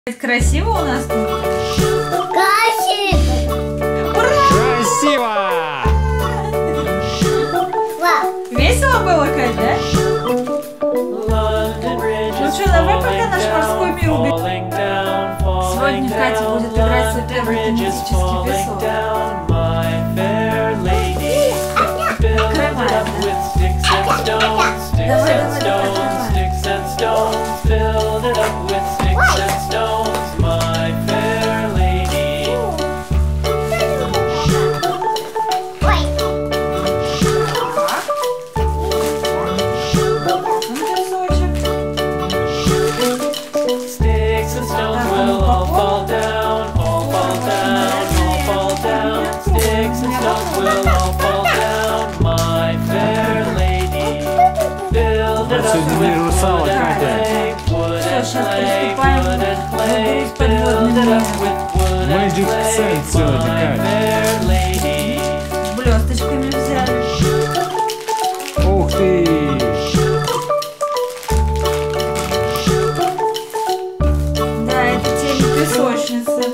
Красиво у нас тут? Красиво! Ура! Красиво! Весело было, Кать, да? Ну что, давай пока наш морской мир уберем. Сегодня Катя будет играть свой первый кинетический песок. Сегодня мир русалок, Катя. Все, сейчас приступаем к игре с подводным миром. Magic Sand сегодня, Катя. С блесточками взяли. Ух ты! Да, это тема песочницы.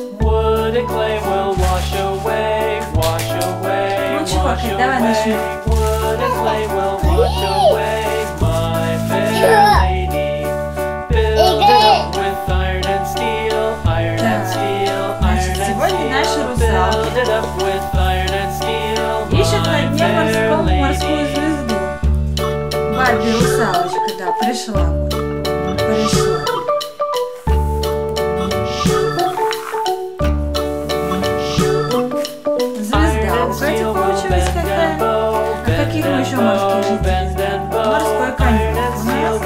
Ну чего, Кать, давай начнем. Сегодня наши русалки ищут на дне морском морскую звезду. Барби русалочка, да, пришла. Пришла. Звезда у Кати получилась какая? А каких мы еще морских жителей? Морской конек у нас.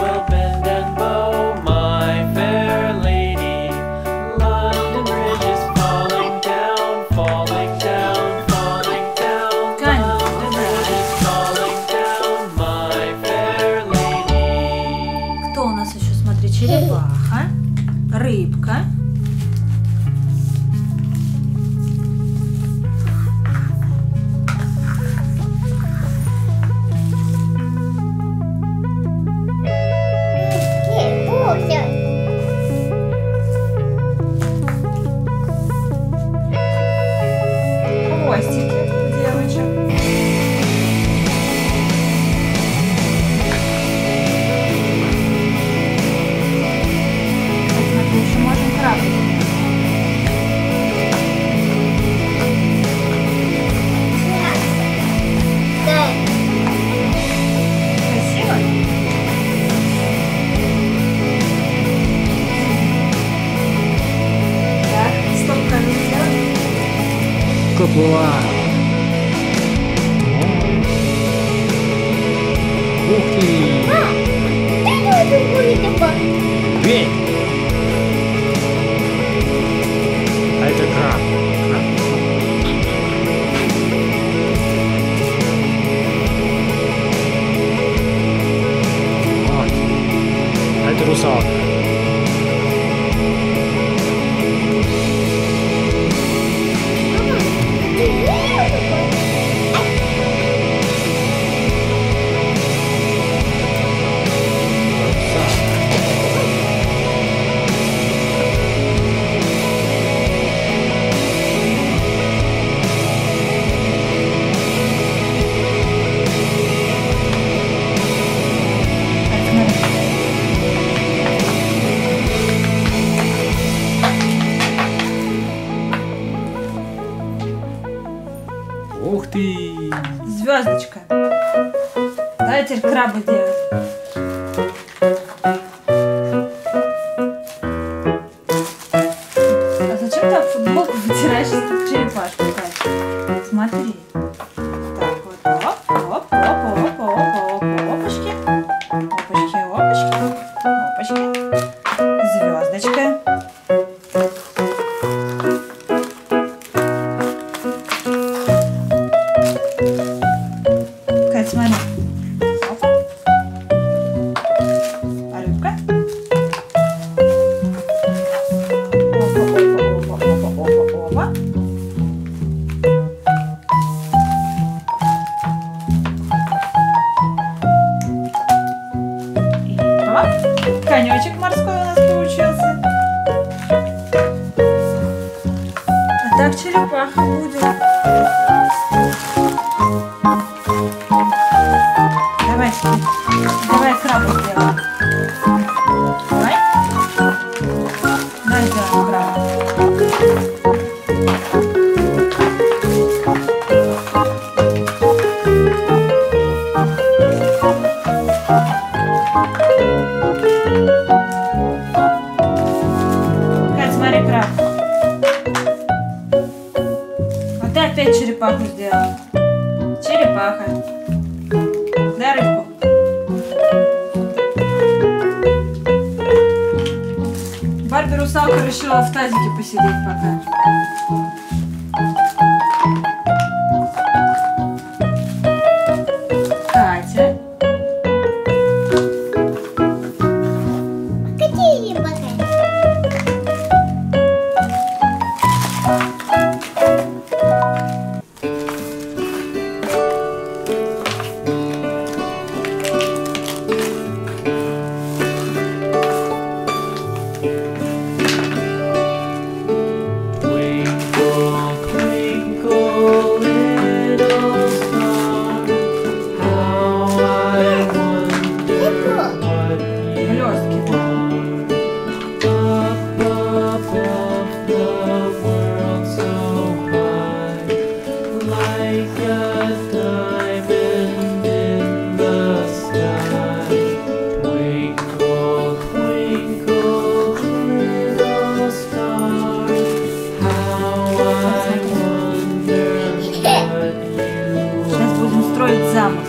Кто у нас еще? Смотри, черепаха, рыбка. Хвостики у девочек. Смотри, еще можем крабы. Красиво? Так, стоп, камеру сделаем. Поплыла. Ух ты! Бей! А это краб. Вот. А это русалка. Ух ты! Звездочка. Давай теперь крабы делать. А зачем ты футболку вытираешь из черепашки, Катя? Смотри. Так, вот, оп, оп, оп, оп, оп, оп, опачки. Опачки, опачки, опачки. Звездочка. Кать, смотри. Опа. А рыбка? Опа, опа, опа, опа, опа, опа. так черепаха будет. Давай краба сделаем. Давай. Давай сделаем краба. Кать, смотри, краб. Вот ты опять черепаху сделал. Черепаха. Дай рыбку. Барби русалка решила в тазике посидеть пока. Катя. Какие пока? Замок.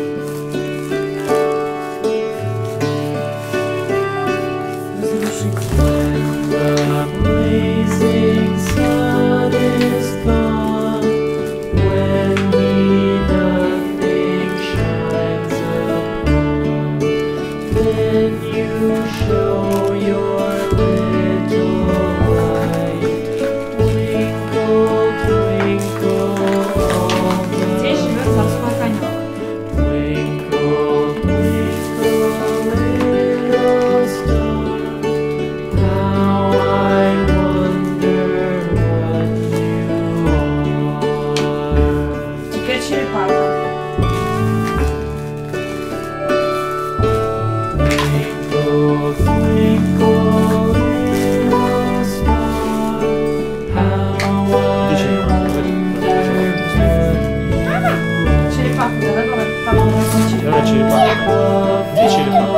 Здесь живет морской конек. Теперь черепаха. Черепаху, давай попробуем научить. Давай черепаху. Где черепаха?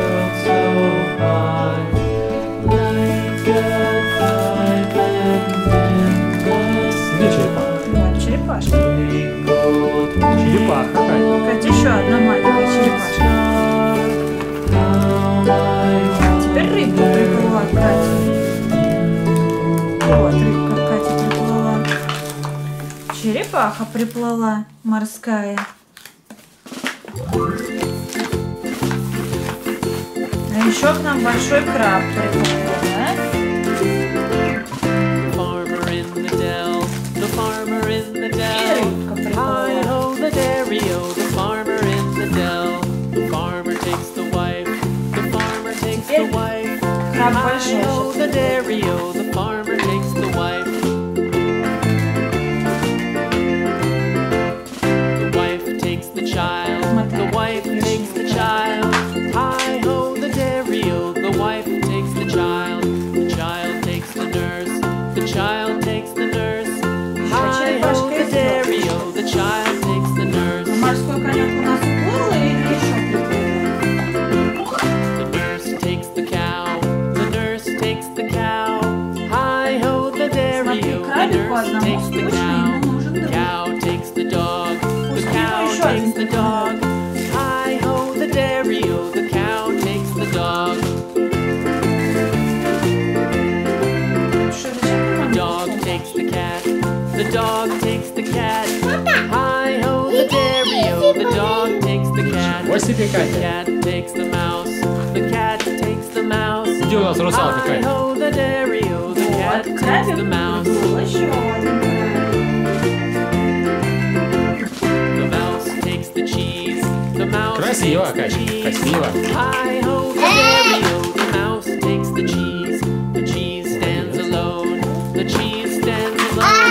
Где черепаха? Вот черепашка. Черепаха, Кать. Катя, еще одна маленькая черепашка. Теперь рыбка приплыла, Катя. Вот рыбка, Катя приплыла. Черепаха приплыла, морская. А еще к нам большой краб приплыл, да? Farmer in the dell, the farmer in the И dell. рыбка приплыла. Hi-ho, the dairy-o, the farmer in the dell. The farmer takes the wife, the farmer takes the Теперь wife. краб большой Hi-ho, the сейчас. dairy-o, the farmer takes the wife. The wife takes the child, the wife takes the child. Hi-ho, the dairy-o, the wife takes the child. The child takes the nurse, the child takes the nurse. Hi-ho, the dairy-o, the child takes the nurse. Морской конек у нас уплыл или еще приплыл? The nurse takes the cow, the nurse takes the cow. Hi-ho, the dairy-o, the nurse takes the cow. The cow takes the dog, the cow takes the dog. Hi-ho, the dairy-o, the cow takes the dog. Что, зачем The нам dog это? takes the cat, the dog takes the cat. Hi-ho, the dairy-o, the dog takes the cat. Вот себе, The Катя. cat takes the mouse, the cat takes the mouse. Где у нас русалка, Катя? Hi-ho, the dairy-o, the cat Вот, takes крабик the mouse. приплыл, еще один крабик. The mouse takes the cheese, the mouse Красиво, takes the Катя, cheese. красиво. Hi-ho, the dairy-o, the mouse takes the cheese. The cheese stands alone, the cheese stands alone.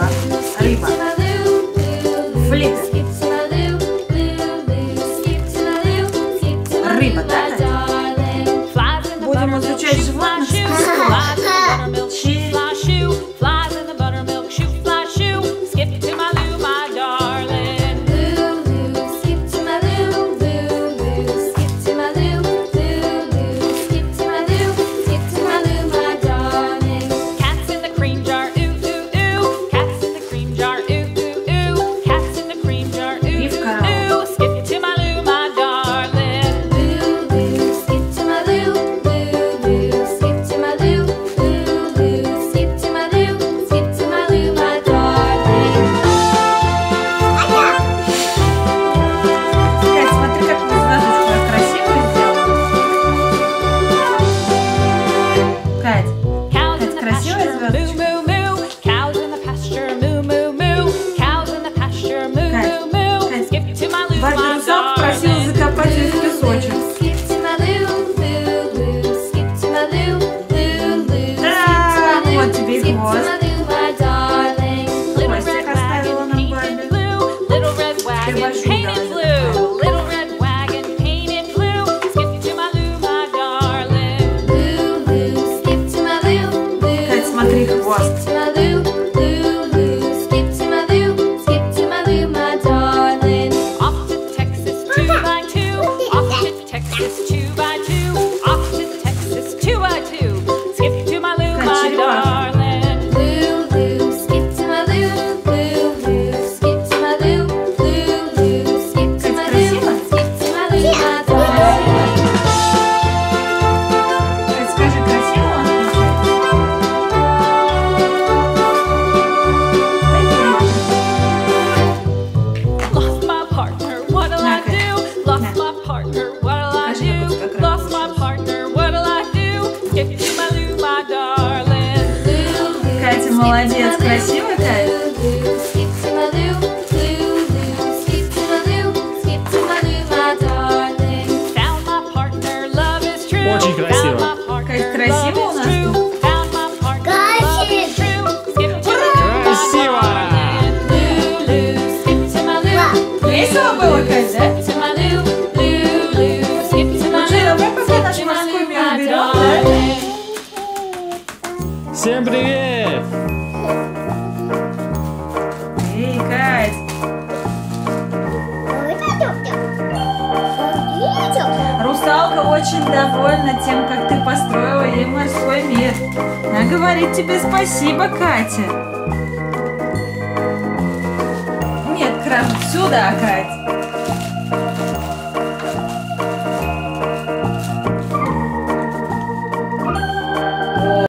рыба. Рыба. Флип. Рыба, да, Катя? Будем изучать животных с песком. Чи. Молодец, красивая, Катя? Очень красиво. Как красиво у нас тут? Красиво! Весело было, Катя, да? Давай пока наш морской мир уберем, да? Всем привет! Эй, Кать! Русалка очень довольна тем, как ты построила ей морской мир. Она говорит тебе спасибо, Катя. Нет, сюда, Кать.